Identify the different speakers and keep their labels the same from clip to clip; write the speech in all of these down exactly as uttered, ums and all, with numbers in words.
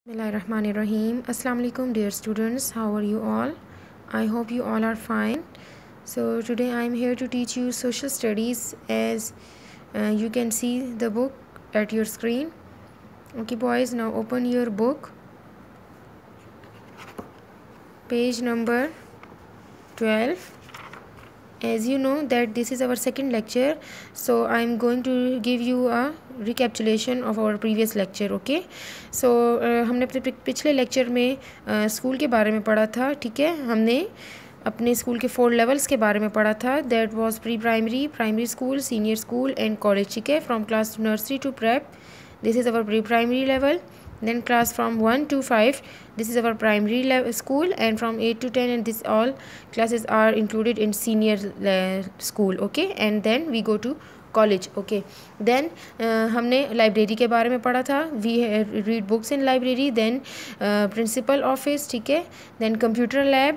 Speaker 1: Bismillahirrahmanirrahim. Assalamu alaikum dear students, how are you all? I hope you all are fine. So today I am here to teach you social studies, as uh, you can see the book at your screen. Okay boys, now open your book, page number twelve. As you know that this is our second lecture, so I am going to give you a recapitulation of our previous lecture. okay so uh, हमने अपने पिछले lecture में school uh, के बारे में पढ़ा था. ठीक है, हमने अपने स्कूल के फोर लेवल्स के बारे में पढ़ा था. That was pre primary, primary school, senior school and college. ठीक है, from class nursery to prep, this is our pre primary level. Then class from one to five, this is our primary level school, and from eight to ten, and this all classes are included in senior uh, school. okay and then we go to college. okay then uh, हमने library के बारे में पढ़ा था. we read books in library. then uh, principal office. ठीक है, then computer lab,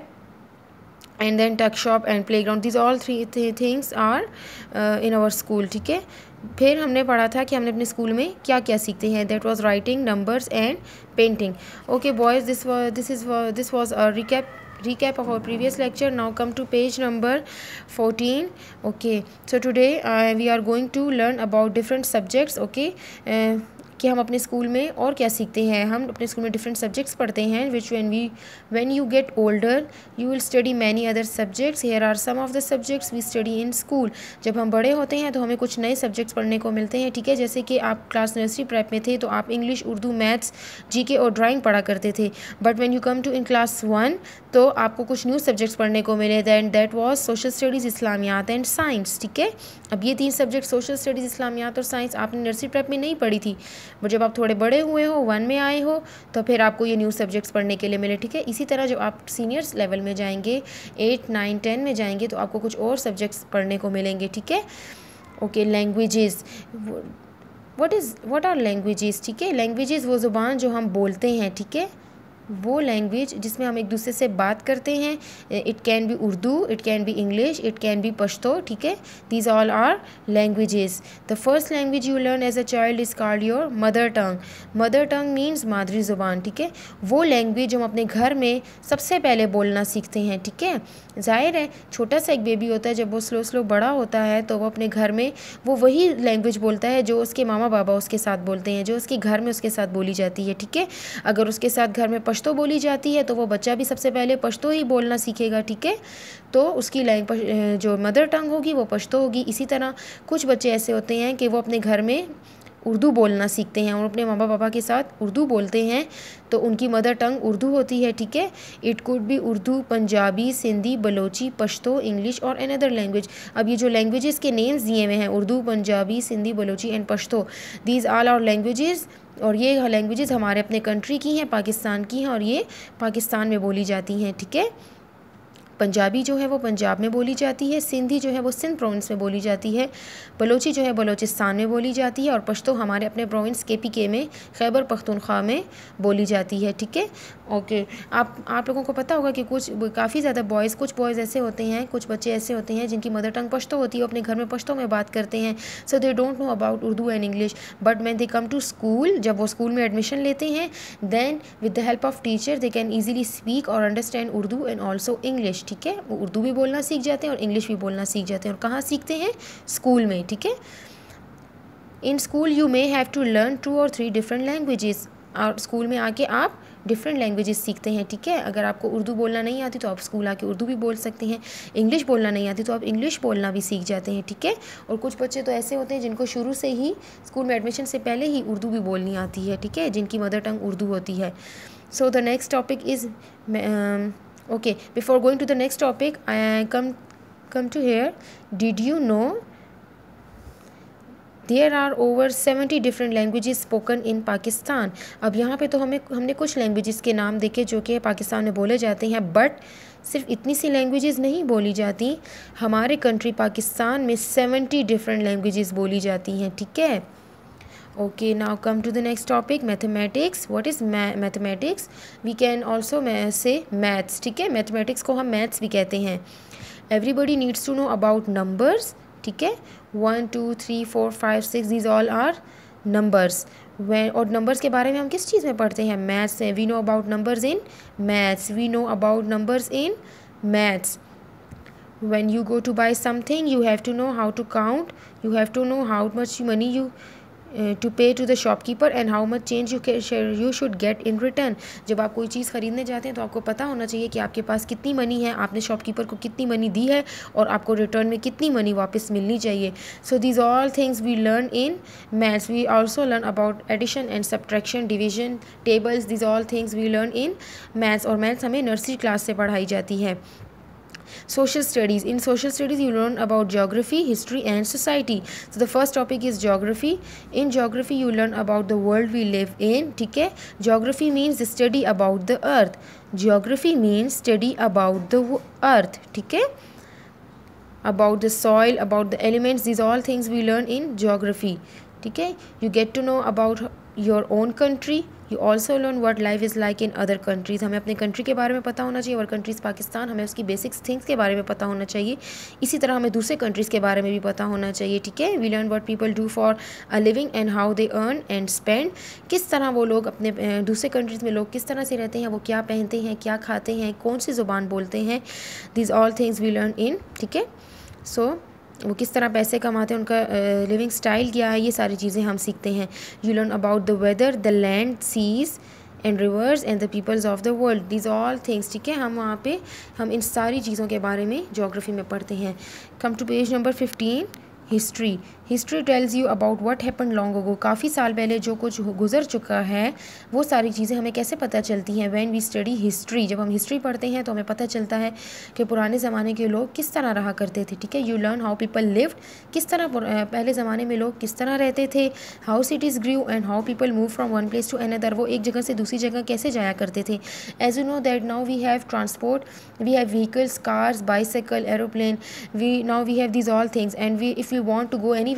Speaker 1: and then tuck shop and playground. These all three th things are uh, in our school. ठीक है, फिर हमने पढ़ा था कि हमने अपने स्कूल में क्या क्या सीखते हैं. That was writing, numbers and painting. Okay boys, this was this is this was a recap recap of our previous lecture. Now come to page number fourteen. okay so today uh, we are going to learn about different subjects. okay uh, कि हम अपने school में और क्या सीखते हैं. हम अपने स्कूल में डिफरेंट सब्जेक्ट्स पढ़ते हैं, which when we when you get older you will study many other subjects. Here are some of the subjects we study in school. जब हम बड़े होते हैं तो हमें कुछ नए सब्जेक्ट्स पढ़ने को मिलते हैं. ठीक है, जैसे कि आप क्लास नर्सरी प्रेप में थे तो आप इंग्लिश, उर्दू, मैथ्स, जीके और ड्राइंग पढ़ा करते थे. But when you come to in class one तो आपको कुछ न्यू सब्जेक्ट्स पढ़ने को मिले. Then that was social studies, Islamiyat and science. ठीक है, अब ये तीन सब्जेक्ट सोशल स्टडीज़, इस्लामियात और साइंस आपने नर्सरी प्रेप में नहीं पढ़ी थी, बट जब आप थोड़े बड़े हुए हो, वन में आए हो, तो फिर आपको ये न्यू सब्जेक्ट्स पढ़ने के लिए मिले. ठीक है, इसी तरह जब आप सीनियर्स लेवल में जाएंगे, एट नाइन टेन में जाएंगे, तो आपको कुछ और सब्जेक्ट्स पढ़ने को मिलेंगे. ठीक है, okay languages. What is what are languages. ठीक है, लैंग्वेजेस वो ज़ुबान जो हम बोलते हैं. ठीक है, वो लैंग्वेज जिसमें हम एक दूसरे से बात करते हैं. It can be Urdu, it can be English, it can be Pashto. ठीक है, these all are languages. The first language you learn as a child is called your mother tongue. Mother tongue means मादरी ज़ुबान. ठीक है, वो लैंग्वेज हम अपने घर में सबसे पहले बोलना सीखते हैं. ठीक है, ज़ाहिर है छोटा सा एक बेबी होता है, जब वो स्लो स्लो बड़ा होता है तो वो अपने घर में वो वही लैंग्वेज बोलता है जो उसके मामा बाबा उसके साथ बोलते हैं, जो उसके घर में उसके साथ बोली जाती है. ठीक है, अगर उसके साथ घर में पश्तो बोली जाती है तो वो बच्चा भी सबसे पहले पश्तो ही बोलना सीखेगा. ठीक है, तो उसकी लैंग्वेज जो मदर टंग होगी वो पश्तो होगी. इसी तरह कुछ बच्चे ऐसे होते हैं कि वो अपने घर में उर्दू बोलना सीखते हैं और अपने मामा पापा के साथ उर्दू बोलते हैं, तो उनकी मदर टंग उर्दू होती है. ठीक है, it could be Urdu, Punjabi, Sindhi, Balochi, Pashto, English और अनदर लैंग्वेज. अब ये जो लैंग्वेजेस के नेम्स दिए हुए हैं, Urdu, Punjabi, Sindhi, Balochi and Pashto, these all are languages. और ये लैंग्वेजेस हमारे अपने कंट्री की हैं, पाकिस्तान की हैं, और ये पाकिस्तान में बोली जाती हैं. ठीक है, पंजाबी जो है वो पंजाब में बोली जाती है, सिंधी जो है वो सिंध प्रोविंस में बोली जाती है, बलोची जो है बलोचिस्तान में बोली जाती है, और पश्तो हमारे अपने प्रोविंस के पी के में, खैबर पख्तूनख्वा में बोली जाती है. ठीक है, ओके आप आप लोगों को पता होगा कि कुछ काफ़ी ज़्यादा बॉयज़ कुछ बॉयज़ ऐसे होते हैं, कुछ बच्चे ऐसे होते हैं जिनकी मदर टंग पश्तो होती है, वो अपने घर में पश्तो में बात करते हैं. So they don't know about Urdu and English. But when they come to school, जब वो स्कूल में एडमिशन लेते हैं, then with the help of teacher they can easily speak और understand Urdu and also English. ठीक है, वो उर्दू भी बोलना सीख जाते हैं और इंग्लिश भी बोलना सीख जाते हैं. और कहाँ सीखते हैं? स्कूल में. ठीक है, in school you may have to learn two और थ्री डिफरेंट लैंग्वेजेस. और स्कूल में आके आप डिफरेंट लैंग्वेजेस सीखते हैं. ठीक है, अगर आपको उर्दू बोलना नहीं आती तो आप स्कूल आके उर्दू भी बोल सकते हैं. इंग्लिश बोलना नहीं आती तो आप इंग्लिश बोलना भी सीख जाते हैं. ठीक है, और कुछ बच्चे तो ऐसे होते हैं जिनको शुरू से ही स्कूल में एडमिशन से पहले ही उर्दू भी बोलनी आती है. ठीक है, जिनकी मदर टंग उर्दू होती है. So the next topic is okay before going to the next topic, I come come to here. Did you know there are over seventy different languages spoken in Pakistan? अब यहाँ पे तो हमें हमने कुछ languages के नाम देखे जो कि पाकिस्तान में बोले जाते हैं, बट सिर्फ इतनी सी लैंग्वेजेस नहीं बोली जाती. हमारे कंट्री पाकिस्तान में सेवेंटी डिफरेंट लैंग्वेजेस बोली जाती हैं. ठीक है, okay now come to the next topic, mathematics. what is ma mathematics? we can also say maths. ठीक है, mathematics को हम maths भी कहते हैं. everybody needs to know about numbers. ठीक है, one two three four five six, these all are numbers. वे और नंबर्स के बारे में हम किस चीज़ में पढ़ते हैं? मैथ्स में। We know about numbers in maths we know about numbers in maths When you go to buy something, you have to know how to count, you have to know how much money you uh, to pay to the shopkeeper and how much change you can you should get in return. जब आप कोई चीज़ ख़रीदने जाते हैं तो आपको पता होना चाहिए कि आपके पास कितनी मनी है, आपने शॉपकीपर को कितनी मनी दी है और आपको रिटर्न में कितनी मनी वापस मिलनी चाहिए. So these all things we learn in maths. We also learn about addition and subtraction, division, tables. These all things we learn in maths. और maths हमें नर्सरी क्लास से पढ़ाई जाती है. Social studies. In social studies you learn about geography, history and society. So the first topic is geography. In geography you learn about the world we live in. ठीक है. Geography means the study about the earth. Geography means study about the earth. ठीक है. About the soil, about the elements. These all things we learn in geography. ठीक है. You get to know about your own country. You also learn what life is like in other countries. हमें अपने country के बारे में पता होना चाहिए. और कंट्रीज़ पाकिस्तान, हमें उसकी बेसिक्स थिंग्स के बारे में पता होना चाहिए. इसी तरह हमें दूसरे कंट्रीज़ के बारे में भी पता होना चाहिए. ठीक है. We learn what people do for a living and how they earn and spend. किस तरह वो लोग अपने दूसरे कंट्रीज़ में लोग किस तरह से रहते हैं, वो क्या पहनते हैं, क्या खाते हैं, कौन सी ज़ुबान बोलते हैं. This all things we learn in. ठीक है. सो वो किस तरह पैसे कमाते हैं, उनका लिविंग uh, स्टाइल क्या है, ये सारी चीज़ें हम सीखते हैं. You learn about the weather, the land, seas and rivers and the peoples of the world. This all things. ठीक है. हम वहाँ पे हम इन सारी चीज़ों के बारे में ज्योग्राफी में पढ़ते हैं. Come to page number fifteen. History. History tells you about what happen long ago. काफ़ी साल पहले जो कुछ गुजर चुका है वो सारी चीज़ें हमें कैसे पता चलती हैं. व्हेन वी स्टडी हिस्ट्री, जब हम हिस्ट्री पढ़ते हैं तो हमें पता चलता है कि पुराने ज़माने के लोग किस तरह रहा करते थे. ठीक है. You learn how people lived. किस तरह पहले ज़माने में लोग किस तरह रहते थे. How cities grew and how people move from one place to another. वो एक जगह से दूसरी जगह कैसे जाया करते थे. As you know that now we have transport, we have vehicles, cars, bicycle, aeroplane. We now we have these all things and we if you want to go any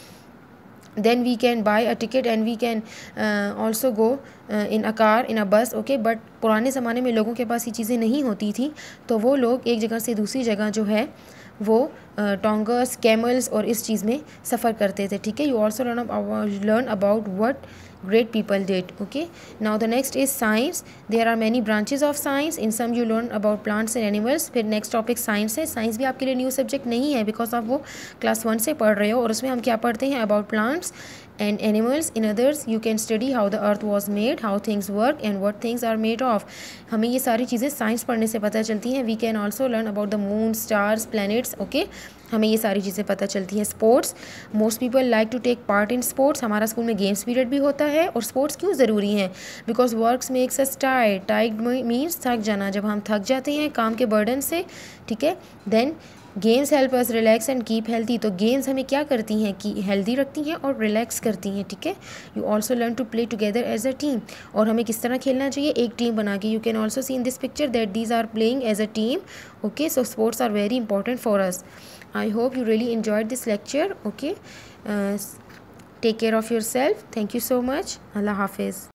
Speaker 1: then we can buy a ticket and we can uh, also go uh, in a car, in a bus. okay, but पुराने ज़माने में लोगों के पास ये चीज़ें नहीं होती थी तो वो लोग एक जगह से दूसरी जगह जो है वो टोंगर्स, कैमल्स और इस चीज़ में सफ़र करते थे. ठीक है. You also learn learn about what great people did. okay, now the next is science. There are many branches of science. in some you learn about plants and animals. फिर next topic science है. science भी आपके लिए new subject नहीं है because आप वो class one से पढ़ रहे हो. और उसमें हम क्या पढ़ते हैं? about plants and animals. in others you can study how the earth was made, how things work and what things are made of. हमें ये सारी चीज़ें साइंस पढ़ने से पता चलती हैं. we can also learn about the moon, stars, planets. okay, हमें ये सारी चीज़ें पता चलती हैं. Sports. Most people like to take part in sports. हमारा स्कूल में गेम्स पीरियड भी होता है. और स्पोर्ट्स क्यों ज़रूरी हैं? Because works makes us tired. Tired means थक जाना. जब हम थक जाते हैं काम के बर्डन से, ठीक है, then games help us relax and keep healthy. तो गेम्स हमें क्या करती हैं कि हेल्दी रखती हैं और रिलैक्स करती हैं. ठीक है. You also learn to play together as a team. और हमें किस तरह खेलना चाहिए? एक टीम बना के. You can also see in this picture that these are playing as a team. Okay, so sports are very important for us. I hope you really enjoyed this lecture. okay, uh, take care of yourself. Thank you so much. Allah Hafiz.